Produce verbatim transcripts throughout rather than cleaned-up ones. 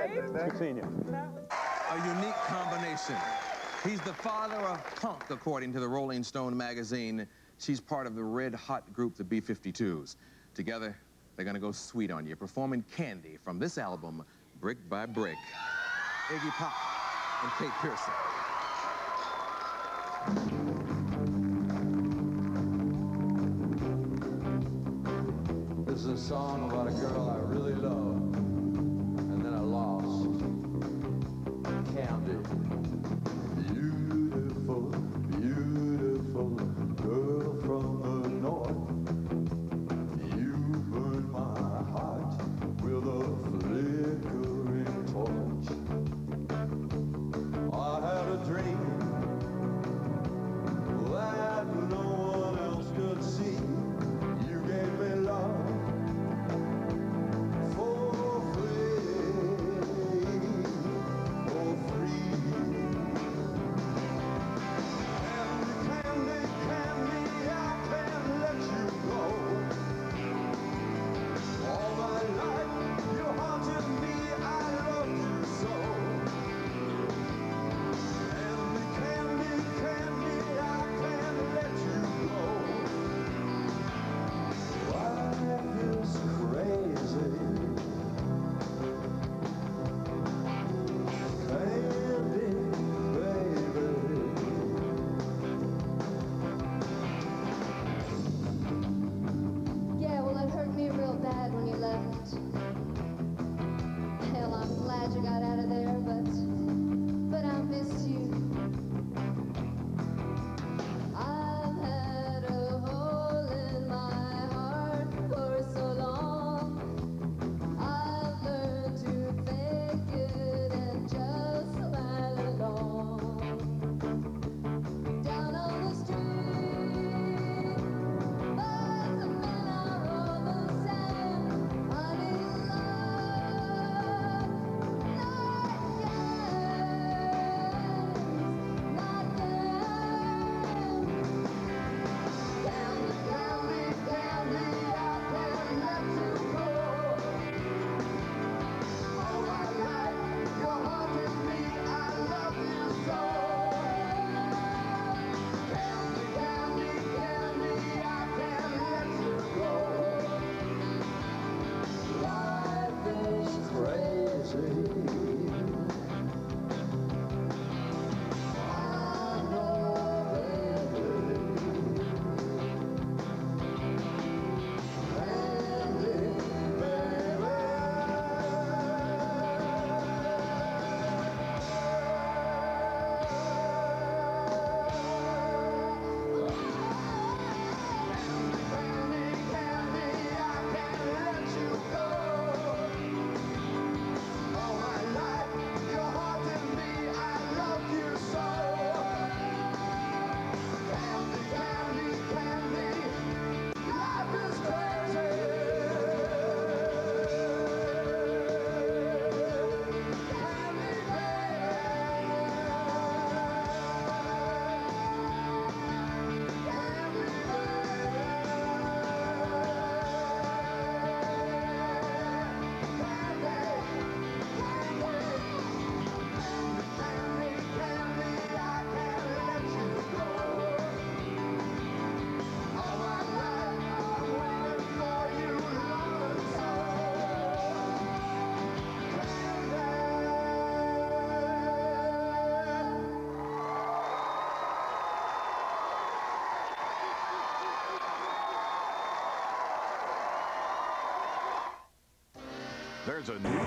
Good seeing you. A unique combination. He's the father of punk, according to the Rolling Stone magazine. She's part of the red-hot group, the B fifty-twos. Together, they're gonna go sweet on you, performing Candy from this album, Brick by Brick. Iggy Pop and Kate Pierson. This is a song about a girl I really loved, and then I lost. Candy. Beautiful, beautiful girl from the north. You burn my heart with a flickering torch. I had a dream that no one else could see. You gave me love for free, for free. Candy, candy, candy, I can't let you go. All my life you haunted me, I loved you so. Candy, candy, candy, I can't let you go. Life is crazy. Candy, baby. Yeah, well, it hurt me real bad when you left. Hell, I'm glad you got out of there, but, but I missed you. I've had a hole in my heart for so long. I've learned to fake it and just smile along. Down on the street, but the men are all the same. I need love, not games, not games. Candy, candy, candy, I can't let you go. All my life, you're haunting me, I love you so. Candy, candy, candy, I can't let you go. Life is crazy. I know, baby. Candy, baby. Candy, candy, I can't let you go. All my life, you're haunting me, I love you so. Candy, candy, candy, life is crazy. Candy, There's a new...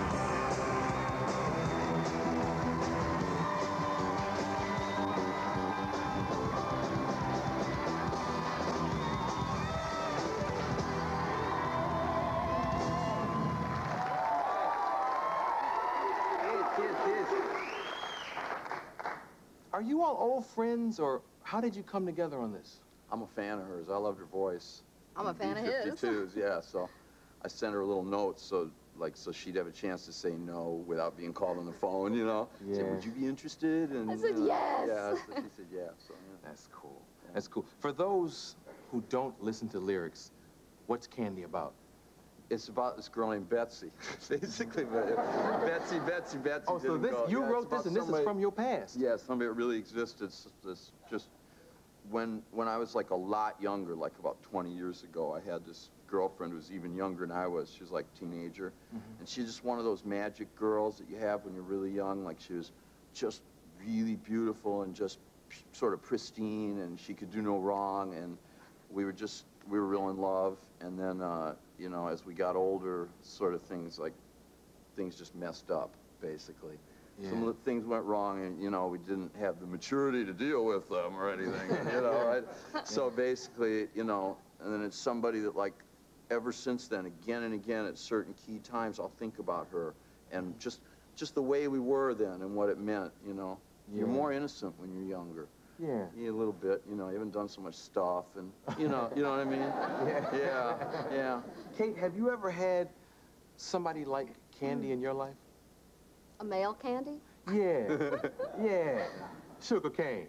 Are you all old friends, or how did you come together on this? I'm a fan of hers. I loved her voice. I'm a fan of his. B fifty-twos, yeah, so I sent her a little note so like so she'd have a chance to say no without being called on the phone, you know. Yeah. Said, would you be interested? And I said you know, yes. Yeah, so she said yeah. So yeah. That's cool. That's cool. For those who don't listen to lyrics, what's Candy about? It's about this girl named Betsy, basically. But Betsy, Betsy, Betsy. Oh, so didn't this go. you Yeah, wrote it's this, about and this somebody, is from your past. Yeah, somebody that really existed. This, this just when when I was like a lot younger, like about twenty years ago, I had this girlfriend who was even younger than I was. She was like a teenager, mm-hmm. and she's just one of those magic girls that you have when you're really young. Like she was just really beautiful and just sort of pristine, and she could do no wrong. And we were just we were real in love. And then uh, you know, as we got older, sort of things like things just messed up, basically. Yeah. Some of the things went wrong, and you know, we didn't have the maturity to deal with them or anything. You know, right? So basically, you know, and then it's somebody that like. Ever since then, again and again, at certain key times, I'll think about her, and just, just the way we were then, and what it meant. You know, yeah. You're more innocent when you're younger. Yeah. Yeah, a little bit. You know, you haven't done so much stuff, and you know, you know what I mean? Yeah. Yeah. Yeah. Kate, have you ever had somebody like Candy in your life? A male Candy? Yeah. Yeah. Sugar cane.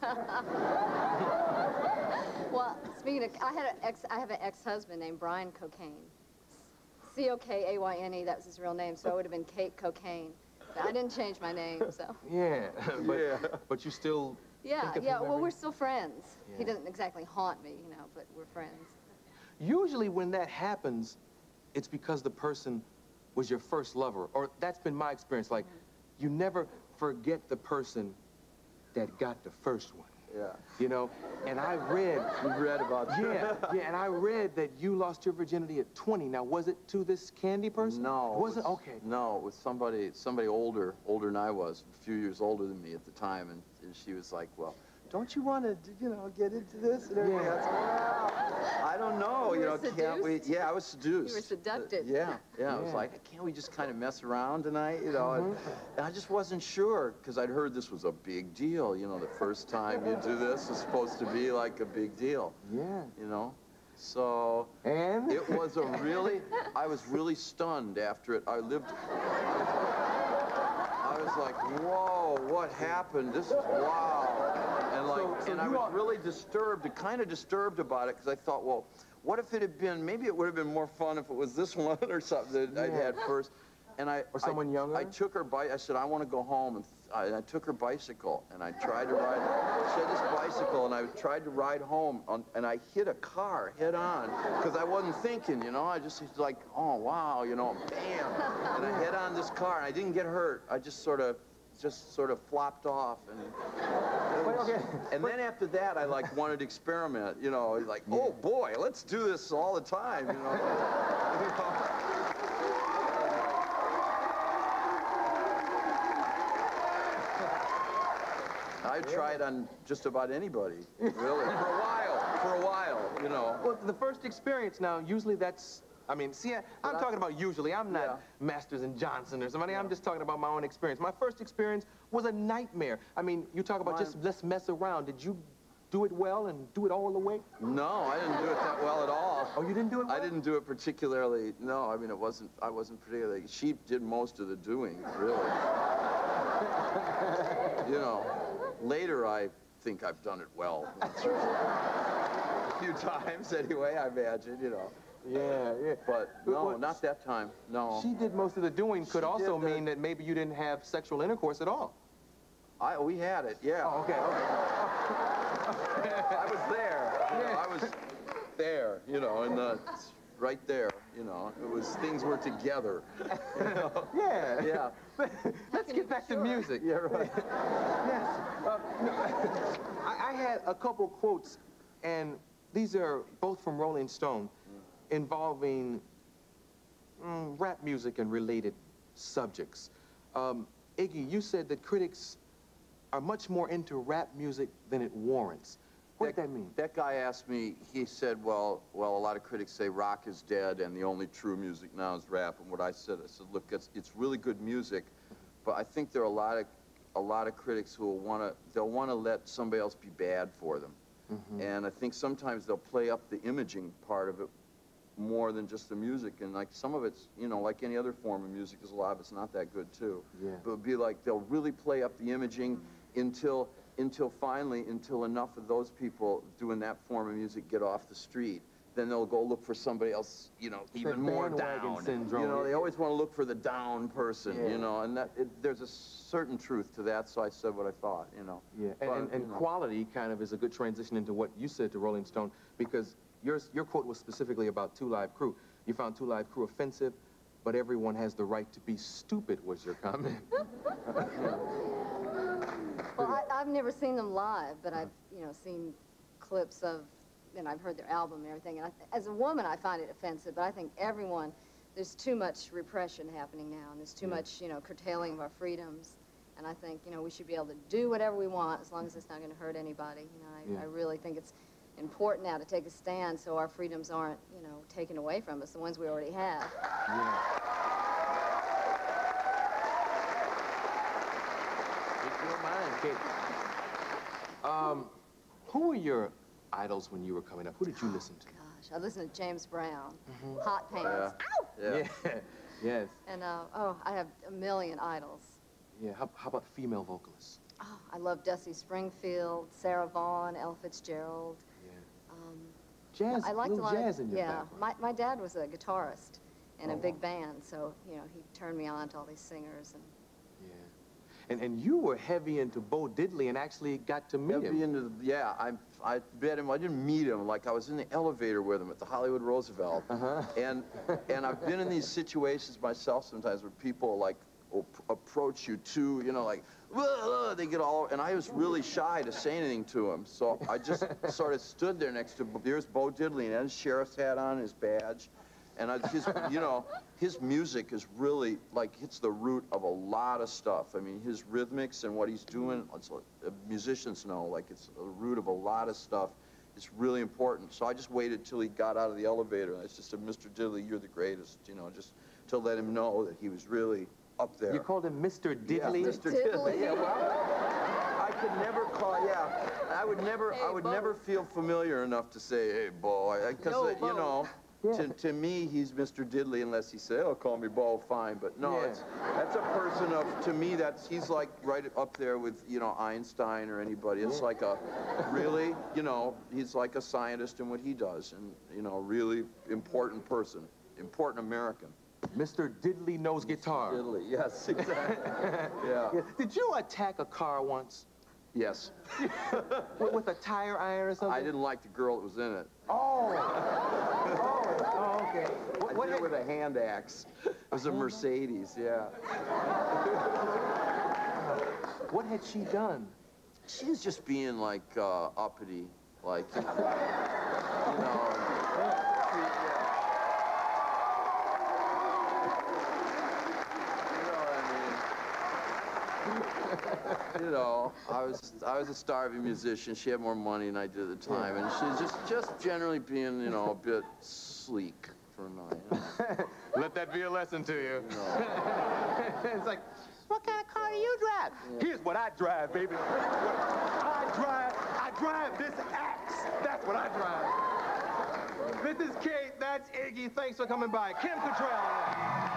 Well, speaking of, I had an ex, I have an ex-husband named Brian Cocaine, C O K A Y N E. That was his real name, so it would have been Kate Cocaine. But I didn't change my name, so. Yeah, but yeah. but you still. Yeah, think of yeah. him Well, every... we're still friends. Yeah. He doesn't exactly haunt me, you know, but we're friends. Usually, when that happens, it's because the person was your first lover, or that's been my experience. Like, mm-hmm. you never forget the person that got the first one. Yeah. You know, and I read... You read about that. Yeah, yeah, and I read that you lost your virginity at twenty. Now, was it to this Candy person? No. Was it? Okay. No, it was somebody, somebody older, older than I was, a few years older than me at the time, and, and she was like, well, don't you want to, you know, get into this and everything? Yeah. I was like, well, I don't know, You you were know, can't we? seduced? Yeah, I was seduced. You were seducted. Uh, yeah, yeah, I was Yeah. like, can't we just kind of mess around tonight, you know? And, Mm-hmm. and I just wasn't sure, because I'd heard this was a big deal, you know, the first time you do this is supposed to be like a big deal. Yeah. You know? So, And? it was a really, I was really stunned after it. I lived, I was like, whoa, what happened? This is wow. And like, So- so and I you was are- really disturbed, kind of disturbed about it, because I thought, well, what if it had been, maybe it would have been more fun if it was this one or something that I'd Yeah. had first. And I, Or someone I, younger? I took her bike. I said, I want to go home, and I, and I took her bicycle, and I tried to ride. She had this bicycle, and I tried to ride home, on, and I hit a car head on because I wasn't thinking, you know. I just was like, oh wow, you know, bam, and I hit on this car, and I didn't get hurt. I just sort of, just sort of flopped off, and. But, okay. And then after that, I like wanted to experiment, you know, like, oh boy, let's do this all the time, you know. You know? I tried on just about anybody, really, for a while, for a while, you know. Well, the first experience now, usually that's, I mean, see, I, I'm I- talking about usually. I'm not Yeah. Masters and Johnson or somebody. I'm just talking about my own experience. My first experience was a nightmare. I mean, you talk about Mine- just let's mess around. Did you do it well and do it all the way? No, I didn't do it that well at all. Oh, you didn't do it well? I didn't do it particularly, no, I mean, it wasn't, I wasn't particularly, she did most of the doing, really. You know, later I think I've done it well. A few times anyway, I imagine, you know. Yeah, yeah. But But no, what- not that time, no. She did most of the doing could She also did the- mean that maybe you didn't have sexual intercourse at all. I, we had it, yeah. Oh, okay, okay. I was there, you know, I was there, you know, and uh, right there, you know, it was, things were together, you know. Yeah. Yeah. Let's can you get be back to sure? music. Yeah, right. Yes. Uh, no, I, I had a couple quotes, and these are both from Rolling Stone, involving mm, rap music and related subjects. Um, Iggy, you said that critics are much more into rap music than it warrants. What did that mean? That guy asked me, he said, well, well, a lot of critics say rock is dead and the only true music now is rap. And what I said, I said, look, it's, it's really good music, but I think there are a lot of, a lot of critics who will want to, they'll want to let somebody else be bad for them. Mm-hmm. And I think sometimes they'll play up the imaging part of it more than just the music. And like some of it's, you know, like any other form of music, there's a lot of it's not that good too. Yeah. But it'll be like, they'll really play up the imaging until, until finally, until enough of those people doing that form of music get off the street. then they'll go look for somebody else, you know, It's even that more bandwagon down. syndrome. You know, they always want to look for the down person, Yeah. you know, and that it, there's a certain truth to that, so I said what I thought, you know. Yeah, and, But, and, and you know. quality kind of is a good transition into what you said to Rolling Stone, because yours, your quote was specifically about Two Live Crew. You found Two Live Crew offensive, but everyone has the right to be stupid, was your comment. Well, I, I've never seen them live, but I've, you know, seen clips of, and I've heard their album and everything. And I, as a woman, I find it offensive, but I think everyone, there's too much repression happening now, and there's too Yeah. much, you know, curtailing of our freedoms. And I think, you know, we should be able to do whatever we want as long as it's not going to hurt anybody. You know, I, Yeah. I really think it's important now to take a stand so our freedoms aren't, you know, taken away from us, the ones we already have. Yeah. If you don't mind, Kate. Um, who were your idols when you were coming up? Who did you listen to? Gosh, I listened to James Brown, Mm-hmm. Hot Pants. Ow! Yeah. Yeah. Yes. And, uh, oh, I have a million idols. Yeah. How, how about female vocalists? Oh, I love Dusty Springfield, Sarah Vaughan, Ella Fitzgerald. Yeah. Um, Jazz. I liked a little lot jazz of, in your yeah. background. My, my dad was a guitarist in Oh, a big wow. band, so, you know, he turned me on to all these singers. And Yeah. And and you were heavy into Bo Diddley and actually got to meet Heavy him. into the, yeah, I I met him. I didn't meet him. Like I was in the elevator with him at the Hollywood Roosevelt, Uh-huh. and and I've been in these situations myself sometimes where people like will p- approach you too, you know, like "Whoa," they get all, and I was really shy to say anything to him, so I just sort of stood there next to here's Bo Diddley, and he had his sheriff's hat on, his badge. And I, his, you know, his music is really, like, hits the root of a lot of stuff. I mean, his rhythmics and what he's doing, it's, uh, musicians know, like, it's the root of a lot of stuff. It's really important. So I just waited till he got out of the elevator, and I just said, Mister Diddley, you're the greatest, you know, just to let him know that he was really up there. You called him Mister Diddley? Yeah, Mister Diddley. Diddley. Yeah, well, I could never call, yeah, I would never, Hey, I would Bo. never feel familiar enough to say, hey, Bo, because, Yo, uh, Bo. you know, Yeah. to, to me, he's Mister Diddley unless he say, oh, call me Bo, fine. But no, Yeah. it's, that's a person of, to me, that's, he's like right up there with, you know, Einstein or anybody. It's Yeah. like a, really, you know, he's like a scientist in what he does. And, you know, really important person, important American. Mister Diddley knows guitar. Diddley, yes, exactly. Yeah. Yeah. Did you attack a car once? Yes. with, with a tire iron or something? I didn't like the girl that was in it. Oh. oh. Oh, okay. What, I what did had- it with a hand axe. It was a Mercedes, yeah. What had she done? She was just being like uh, uppity, like, you know. You know, I was I was a starving musician. She had more money than I did at the time, and she was just just generally being, you know, a bit sleek for a night. You know? Let that be a lesson to you. You know. It's like, what kind of car do you drive? Here's what I drive, baby. I drive, I drive this axe. That's what I drive. This is Kate, that's Iggy. Thanks for coming by. Kim Cattrall.